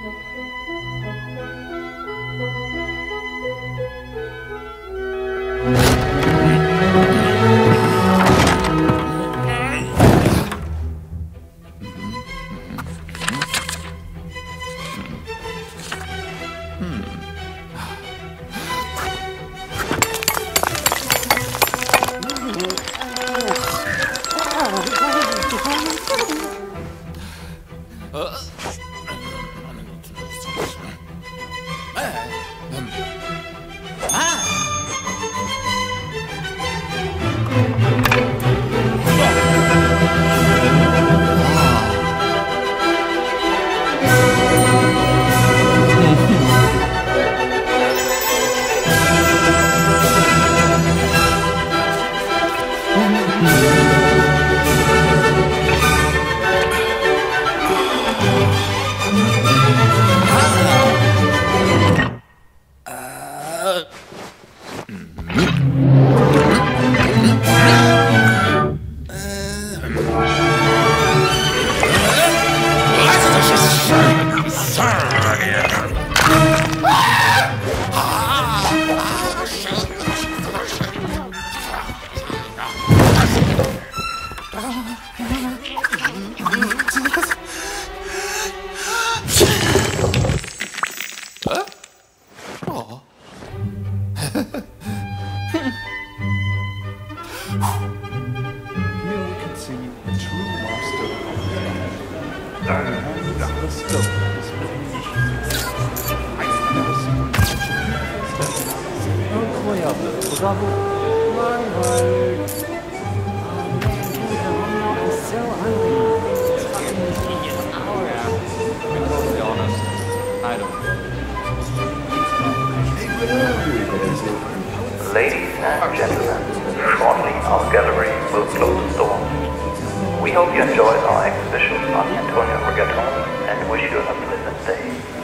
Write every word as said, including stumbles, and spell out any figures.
Ladies and gentlemen, shortly our gallery will close its doors. We hope you enjoyed our exhibition on Antonio Reggaeton and wish you a pleasant day.